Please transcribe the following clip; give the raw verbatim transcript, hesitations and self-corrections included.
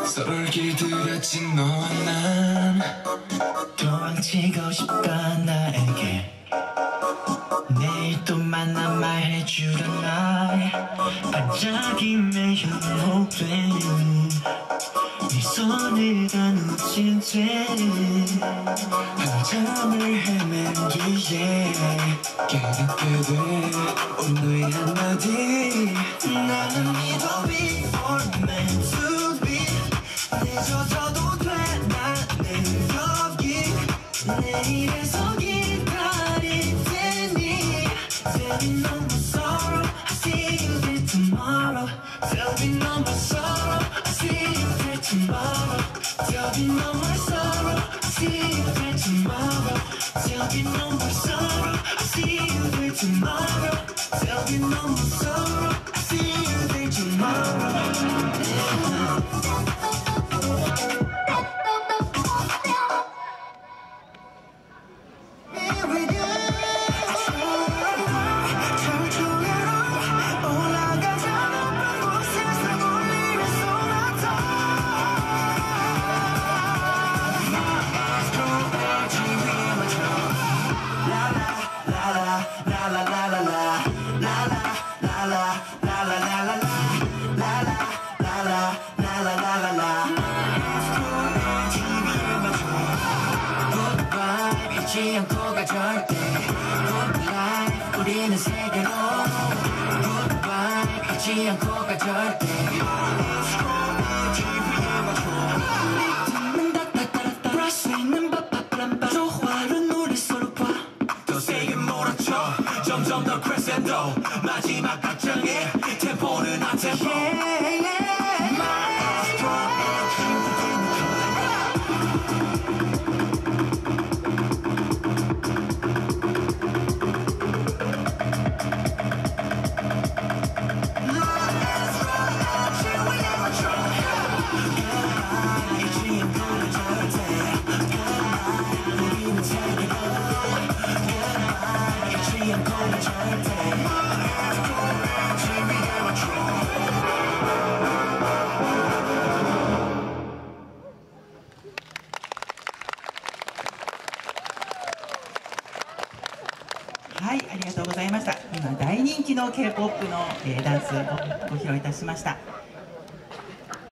서로를 길들여진 너와 난 도망치고 싶다 나에게 내일 또 만나 말해주던 날 반짝임에 현혹된 네 손을 다 놓친 채 한참을 헤맨 뒤에 깨닫게 돼 오늘 한마디 나는 믿어 we are meant to be 늦어져도 돼 나는 여기 내일에서 기다릴 테니 Tell me no more sorrow I see you there tomorrow Tell me no more sorrow I see you there tomorrow Tell me no more sorrow I see you there tomorrow Tell me no more sorrow I see you there tomorrow Tell me no more sorrow I see you there tomorrow 잊지 않고 가 절대 Good life 우리는 세계로 Good vibe 잊지 않고 가 절대 리듬은 따따따따 브라스 있는 바바바람바 조화로운 우리 서로 봐 더 세게 몰아쳐 점점 더 크레센도 마지막 악장에 템포는 안 템포 yeah, yeah.はい、ありがとうございました。今大人気の K-ポップ の、えー、ダンスをご披露いたしました。